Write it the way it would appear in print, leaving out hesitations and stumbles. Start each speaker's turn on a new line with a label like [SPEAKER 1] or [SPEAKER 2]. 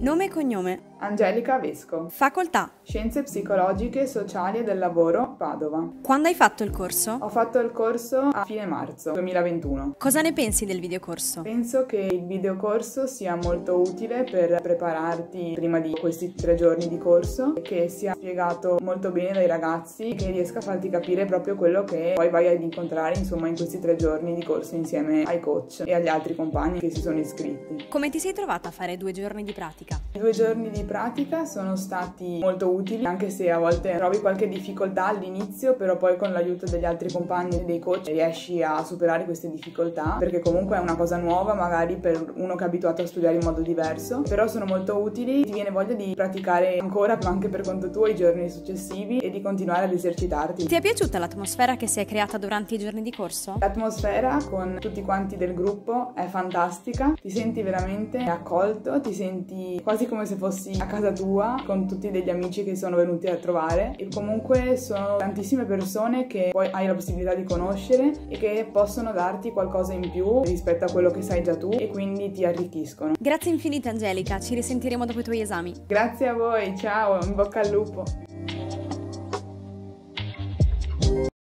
[SPEAKER 1] Nome e cognome.
[SPEAKER 2] Angelica Vesco.
[SPEAKER 1] Facoltà.
[SPEAKER 2] Scienze psicologiche e sociali e del lavoro, Padova.
[SPEAKER 1] Quando hai fatto il corso?
[SPEAKER 2] Ho fatto il corso a fine marzo 2021.
[SPEAKER 1] Cosa ne pensi del videocorso?
[SPEAKER 2] Penso che il videocorso sia molto utile per prepararti prima di questi 3 giorni di corso, che sia spiegato molto bene dai ragazzi, che riesca a farti capire proprio quello che poi vai ad incontrare insomma in questi 3 giorni di corso insieme ai coach e agli altri compagni che si sono iscritti.
[SPEAKER 1] Come ti sei trovata a fare 2 giorni di pratica?
[SPEAKER 2] I 2 giorni di pratica sono stati molto utili, anche se a volte trovi qualche difficoltà all'inizio, però poi con l'aiuto degli altri compagni e dei coach riesci a superare queste difficoltà, perché comunque è una cosa nuova magari per uno che è abituato a studiare in modo diverso, però sono molto utili, ti viene voglia di praticare ancora, ma anche per conto tuo, i giorni successivi e di continuare ad esercitarti.
[SPEAKER 1] Ti è piaciuta l'atmosfera che si è creata durante i giorni di corso?
[SPEAKER 2] L'atmosfera con tutti quanti del gruppo è fantastica, ti senti veramente accolto, ti senti quasi come se fossi a casa tua con tutti degli amici che sono venuti a trovare, e comunque sono tantissime persone che poi hai la possibilità di conoscere e che possono darti qualcosa in più rispetto a quello che sai già tu e quindi ti arricchiscono.
[SPEAKER 1] Grazie infinite Angelica, ci risentiremo dopo i tuoi esami.
[SPEAKER 2] Grazie a voi, ciao, in bocca al lupo!